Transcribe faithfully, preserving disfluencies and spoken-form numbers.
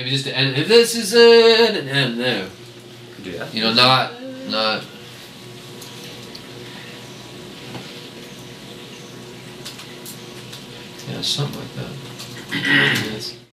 Maybe just to end. If this is it, and end there. Could do that. You know, not not. Yeah, something like that. Yes.